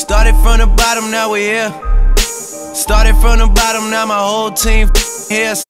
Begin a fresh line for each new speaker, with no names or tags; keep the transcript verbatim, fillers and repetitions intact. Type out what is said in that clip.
Started from the bottom, now we here. Started from the bottom, now my whole team here.